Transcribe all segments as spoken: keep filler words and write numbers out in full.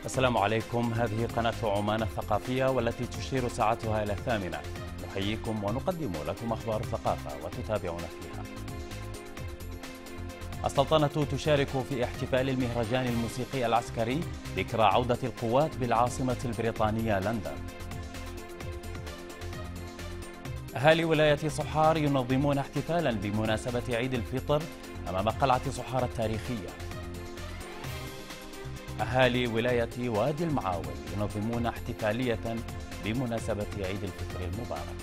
السلام عليكم. هذه قناة عمان الثقافية والتي تشير ساعتها إلى الثامنة. نحييكم ونقدم لكم أخبار الثقافة وتتابعون فيها. السلطنة تشارك في احتفال المهرجان الموسيقي العسكري ذكرى عودة القوات بالعاصمة البريطانية لندن. أهالي ولاية صحار ينظمون احتفالا بمناسبة عيد الفطر أمام قلعة صحار التاريخية. أهالي ولاية وادي المعاول ينظمون احتفالية بمناسبة عيد الفطر المبارك.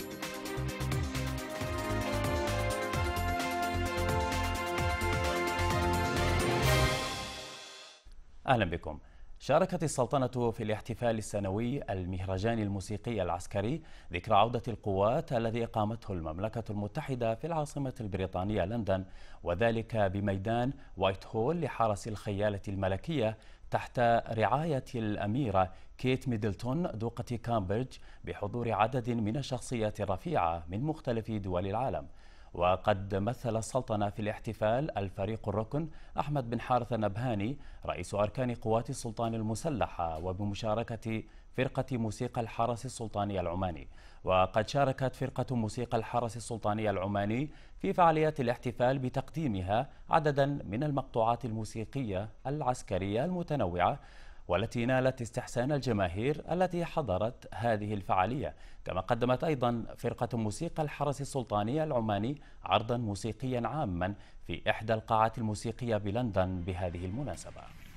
أهلا بكم. شاركت السلطنة في الاحتفال السنوي المهرجان الموسيقي العسكري ذكرى عودة القوات الذي أقامته المملكة المتحدة في العاصمة البريطانية لندن، وذلك بميدان وايت هول لحرس الخيالة الملكية تحت رعاية الأميرة كيت ميدلتون دوقة كامبريدج بحضور عدد من الشخصيات الرفيعة من مختلف دول العالم. وقد مثل السلطنة في الاحتفال الفريق الركن أحمد بن حارث النبهاني رئيس أركان قوات السلطان المسلحة، وبمشاركة فرقة موسيقى الحرس السلطاني العماني. وقد شاركت فرقة موسيقى الحرس السلطاني العماني في فعاليات الاحتفال بتقديمها عددا من المقطوعات الموسيقية العسكرية المتنوعة والتي نالت استحسان الجماهير التي حضرت هذه الفعالية. كما قدمت أيضا فرقة موسيقى الحرس السلطاني العماني عرضا موسيقيا عاما في إحدى القاعات الموسيقية بلندن بهذه المناسبة.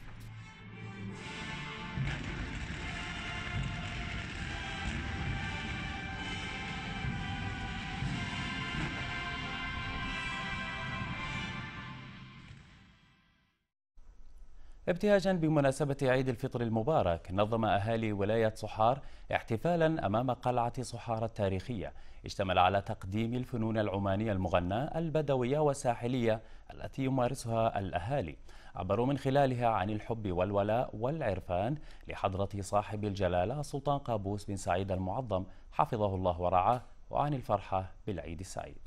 ابتهاجا بمناسبة عيد الفطر المبارك، نظم أهالي ولاية صحار احتفالا أمام قلعة صحار التاريخية اشتمل على تقديم الفنون العمانية المغناة البدوية والساحلية التي يمارسها الأهالي. عبروا من خلالها عن الحب والولاء والعرفان لحضرة صاحب الجلالة السلطان قابوس بن سعيد المعظم حفظه الله ورعاه، وعن الفرحة بالعيد السعيد.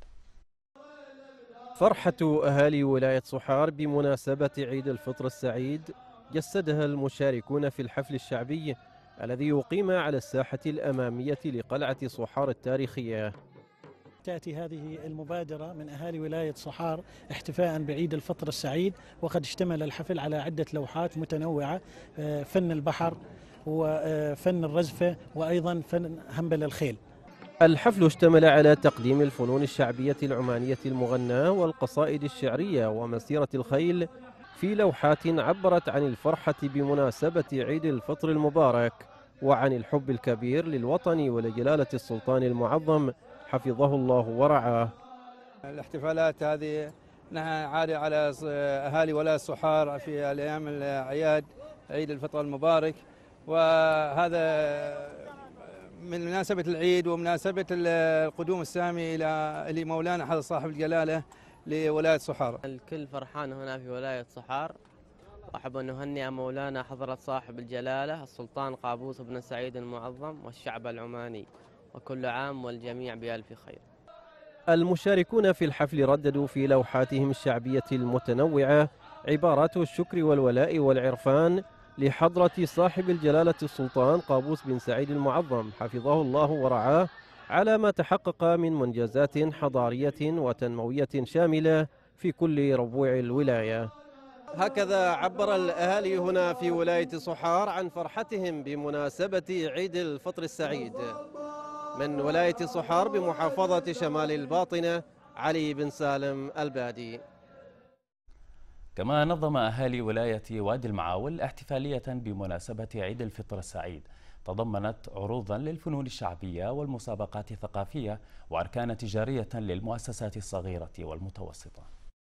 فرحة أهالي ولاية صحار بمناسبة عيد الفطر السعيد جسدها المشاركون في الحفل الشعبي الذي يقيم على الساحة الأمامية لقلعة صحار التاريخية. تأتي هذه المبادرة من أهالي ولاية صحار احتفاء بعيد الفطر السعيد، وقد اشتمل الحفل على عدة لوحات متنوعة: فن البحر وفن الرزفة وأيضا فن هنبل الخيل. الحفل اشتمل على تقديم الفنون الشعبية العمانية المغناة والقصائد الشعرية ومسيرة الخيل في لوحات عبرت عن الفرحة بمناسبة عيد الفطر المبارك وعن الحب الكبير للوطن ولجلالة السلطان المعظم حفظه الله ورعاه. الاحتفالات هذه نحن عادة على أهالي ولاية صحار في الأيام الأعياد عيد الفطر المبارك، وهذا من مناسبة العيد ومناسبة القدوم السامي إلى مولانا حضرة صاحب الجلالة لولاية صحار. الكل فرحان هنا في ولاية صحار، وأحب أن نهنئ مولانا حضرة صاحب الجلالة السلطان قابوس بن سعيد المعظم والشعب العماني، وكل عام والجميع بألف خير. المشاركون في الحفل رددوا في لوحاتهم الشعبية المتنوعة عبارات الشكر والولاء والعرفان لحضرة صاحب الجلالة السلطان قابوس بن سعيد المعظم حفظه الله ورعاه على ما تحقق من منجزات حضارية وتنموية شاملة في كل ربوع الولاية. هكذا عبر الأهالي هنا في ولاية صحار عن فرحتهم بمناسبة عيد الفطر السعيد. من ولاية صحار بمحافظة شمال الباطنة، علي بن سالم البادي. كما نظم أهالي ولاية وادي المعاول احتفالية بمناسبة عيد الفطر السعيد تضمنت عروضا للفنون الشعبية والمسابقات الثقافية وأركان تجارية للمؤسسات الصغيرة والمتوسطة.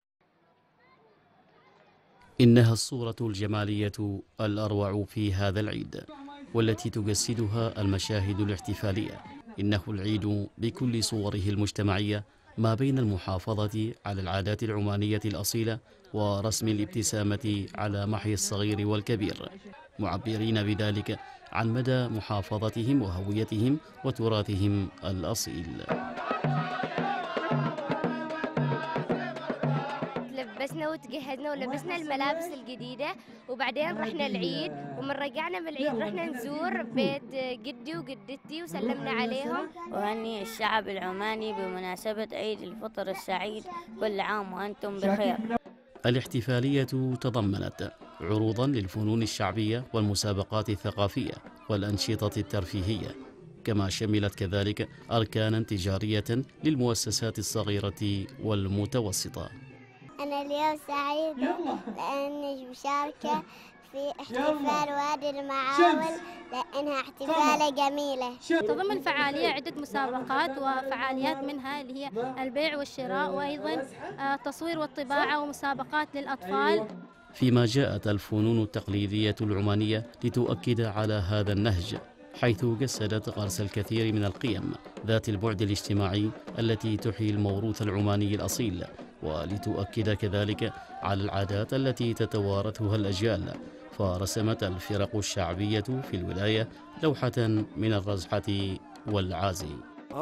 إنها الصورة الجمالية الأروع في هذا العيد والتي تجسدها المشاهد الاحتفالية. إنه العيد بكل صوره المجتمعية ما بين المحافظة على العادات العمانية الأصيلة ورسم الابتسامة على محي الصغير والكبير، معبرين بذلك عن مدى محافظتهم وهويتهم وتراثهم الأصيل. لبسنا وتجهزنا ولبسنا الملابس الجديدة، وبعدين رحنا العيد، ومن رجعنا من العيد رحنا نزور بيت جدي وجدتي وسلمنا عليهم. وهني الشعب العماني بمناسبة عيد الفطر السعيد، كل عام وأنتم بخير. الاحتفالية تضمنت عروضا للفنون الشعبية والمسابقات الثقافية والأنشطة الترفيهية، كما شملت كذلك أركانا تجارية للمؤسسات الصغيرة والمتوسطة. أنا اليوم سعيدة لأني مشاركة في احتفال وادي المعاول، لأنها احتفالة جميلة. تضم الفعالية عدة مسابقات وفعاليات، منها اللي هي البيع والشراء، وأيضا التصوير والطباعة ومسابقات للأطفال. فيما جاءت الفنون التقليدية العمانية لتؤكد على هذا النهج، حيث جسدت غرس الكثير من القيم ذات البعد الاجتماعي التي تحيي الموروث العماني الأصيل، ولتؤكد كذلك على العادات التي تتوارثها الأجيال. فرسمت الفرق الشعبية في الولاية لوحة من الرزحة والعازي.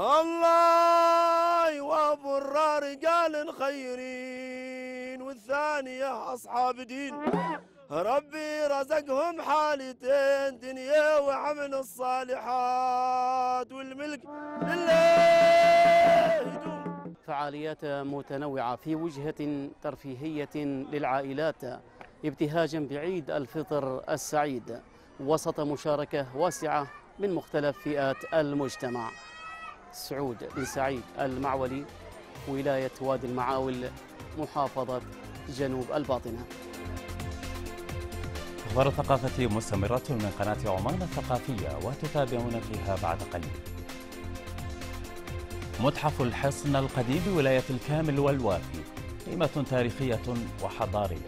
الله يوفر رجال خيرين، والثانية أصحاب دين، ربي رزقهم حالتين، دنيا وعمل الصالحات، والملك لله يدوم. فعاليات متنوعة في وجهة ترفيهية للعائلات ابتهاجا بعيد الفطر السعيد، وسط مشاركة واسعة من مختلف فئات المجتمع. سعود بن سعيد المعولي، ولاية وادي المعاول، محافظة جنوب الباطنة. أخبار الثقافة مستمرة من قناة عمان الثقافية، وتتابعون فيها بعد قليل. متحف الحصن القديم بولاية الكامل والوافي، قيمة تاريخية وحضارية.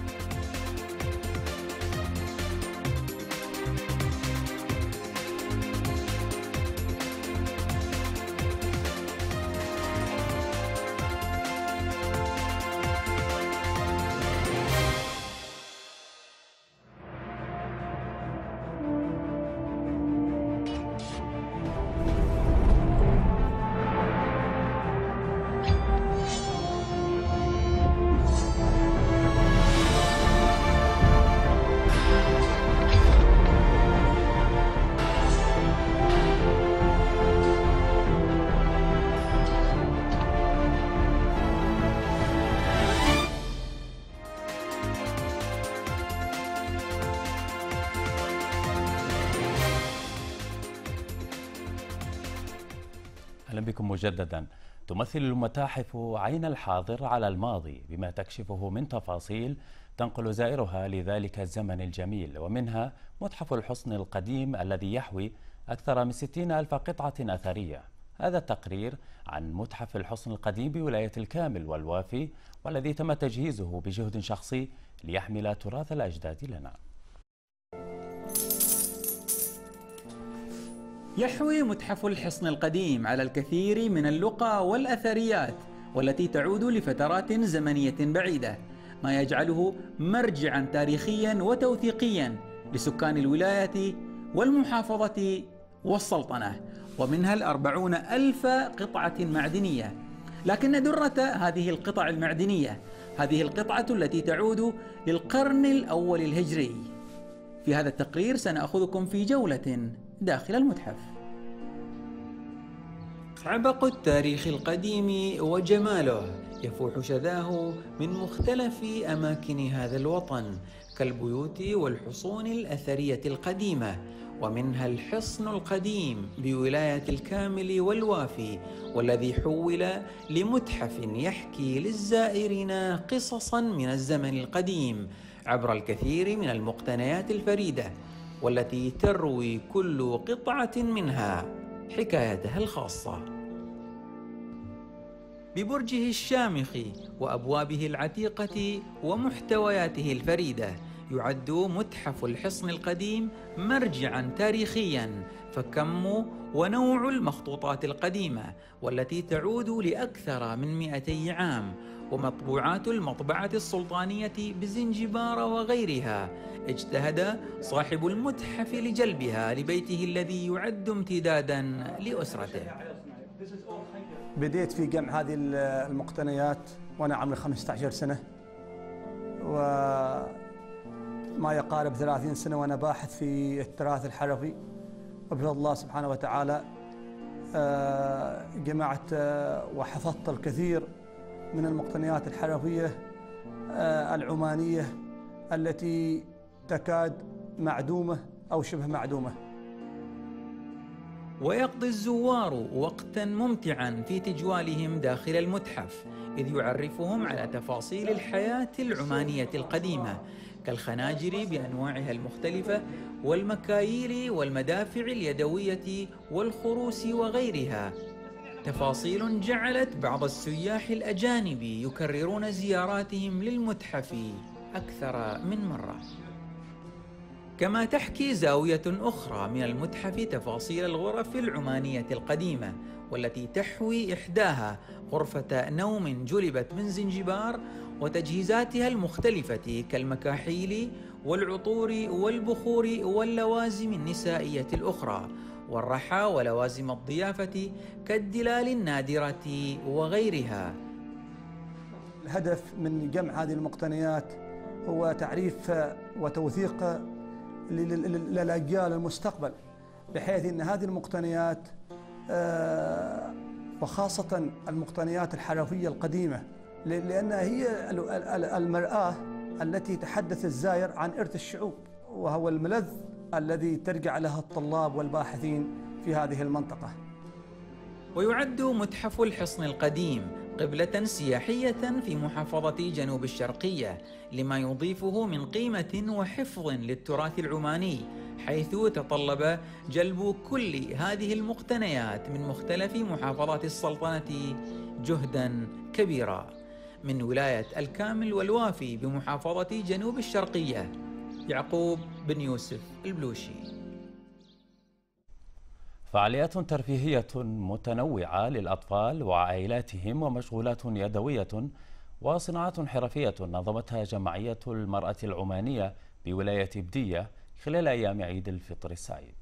أهلا بكم مجددا. تمثل المتاحف عين الحاضر على الماضي بما تكشفه من تفاصيل تنقل زائرها لذلك الزمن الجميل، ومنها متحف الحصن القديم الذي يحوي أكثر من ستين ألف قطعة أثرية. هذا التقرير عن متحف الحصن القديم بولاية الكامل والوافي، والذي تم تجهيزه بجهد شخصي ليحمل تراث الأجداد لنا. يحوي متحف الحصن القديم على الكثير من اللقى والأثريات، والتي تعود لفترات زمنية بعيدة، ما يجعله مرجعا تاريخيا وتوثيقيا لسكان الولاية والمحافظة والسلطنة، ومنها الأربعون ألف قطعة معدنية. لكن درة هذه القطع المعدنية هذه القطعة التي تعود للقرن الأول الهجري. في هذا التقرير سنأخذكم في جولة داخل المتحف. عبق التاريخ القديم وجماله يفوح شذاه من مختلف أماكن هذا الوطن، كالبيوت والحصون الأثرية القديمة، ومنها الحصن القديم بولاية الكامل والوافي، والذي حول لمتحف يحكي للزائرين قصصا من الزمن القديم عبر الكثير من المقتنيات الفريدة، والتي تروي كل قطعة منها حكايتها الخاصة. ببرجه الشامخ وأبوابه العتيقة ومحتوياته الفريدة، يعد متحف الحصن القديم مرجعا تاريخيا، فكم ونوع المخطوطات القديمة والتي تعود لأكثر من مئتي عام، ومطبوعات المطبعة السلطانية بزنجبار وغيرها، اجتهد صاحب المتحف لجلبها لبيته الذي يعد امتدادا لأسرته. بديت في جمع هذه المقتنيات وأنا عمري خمسة عشر سنة، وما يقارب ثلاثين سنة وأنا باحث في التراث الحرفي، وبفضل الله سبحانه وتعالى جمعت وحفظت الكثير من المقتنيات الحرفية العمانية التي تكاد معدومة أو شبه معدومة. ويقضي الزوار وقتا ممتعا في تجوالهم داخل المتحف، إذ يعرفهم على تفاصيل الحياة العمانية القديمة كالخناجر بأنواعها المختلفة والمكاييل والمدافع اليدوية والخروس وغيرها، تفاصيل جعلت بعض السياح الأجانب يكررون زياراتهم للمتحف أكثر من مرة. كما تحكي زاوية أخرى من المتحف تفاصيل الغرف العمانية القديمة، والتي تحوي إحداها غرفة نوم جلبت من زنجبار وتجهيزاتها المختلفة كالمكاحيل والعطور والبخور واللوازم النسائية الأخرى والرحى ولوازم الضيافة كالدلال النادرة وغيرها. الهدف من جمع هذه المقتنيات هو تعريف وتوثيق للأجيال المستقبل، بحيث أن هذه المقتنيات وخاصة المقتنيات الحرفية القديمة، لأنها هي المرآة التي تحدث الزائر عن إرث الشعوب، وهو الملذ الذي ترجع له الطلاب والباحثين في هذه المنطقة. ويعد متحف الحصن القديم قبلة سياحية في محافظة جنوب الشرقية لما يضيفه من قيمة وحفظ للتراث العماني، حيث تطلب جلب كل هذه المقتنيات من مختلف محافظات السلطنة جهدا كبيرا. من ولاية الكامل والوافي بمحافظة جنوب الشرقية، يعقوب بن يوسف البلوشي. فعاليات ترفيهية متنوعة للأطفال وعائلاتهم ومشغولات يدوية وصناعات حرفية نظمتها جمعية المرأة العمانية بولاية بدية خلال أيام عيد الفطر السعيد.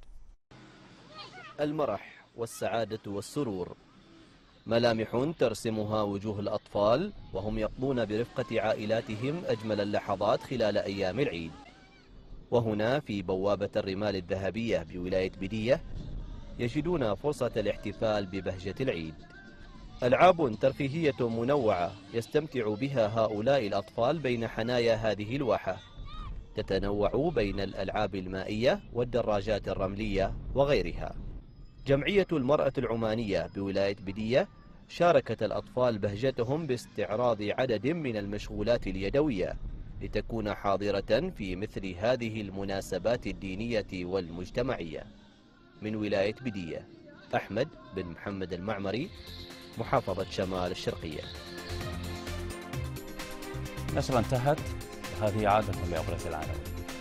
المرح والسعادة والسرور ملامح ترسمها وجوه الأطفال وهم يقضون برفقة عائلاتهم أجمل اللحظات خلال أيام العيد. وهنا في بوابة الرمال الذهبية بولاية بدية يجدون فرصة الاحتفال ببهجة العيد. ألعاب ترفيهية منوعة يستمتع بها هؤلاء الأطفال بين حنايا هذه الواحة، تتنوع بين الألعاب المائية والدراجات الرملية وغيرها. جمعية المرأة العمانية بولاية بدية شاركت الأطفال بهجتهم باستعراض عدد من المشغولات اليدوية لتكون حاضرة في مثل هذه المناسبات الدينية والمجتمعية. من ولاية بدية، أحمد بن محمد المعمري، محافظة شمال الشرقية. نشرة انتهت، وهذه عادة لأبرز العناوين.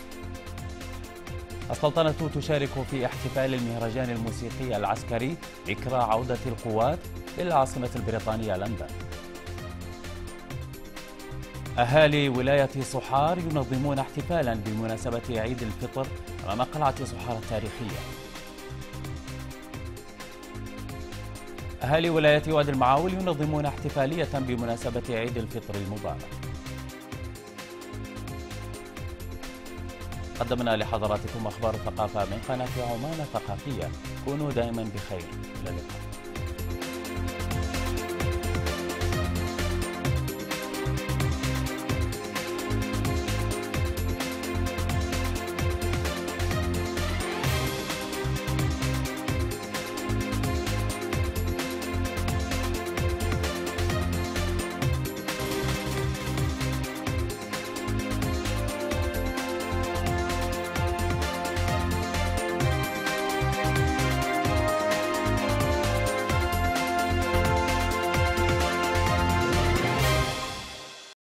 السلطنة تشارك في احتفال المهرجان الموسيقي العسكري ذكرى عودة القوات إلى العاصمة البريطانية لندن. أهالي ولاية صحار ينظمون احتفالا بمناسبة عيد الفطر أمام قلعة صحار التاريخية. أهالي ولاية وادي المعاول ينظمون احتفالية بمناسبة عيد الفطر المبارك. قدمنا لحضراتكم أخبار الثقافة من قناة عمان الثقافية. كونوا دائما بخير، إلى اللقاء.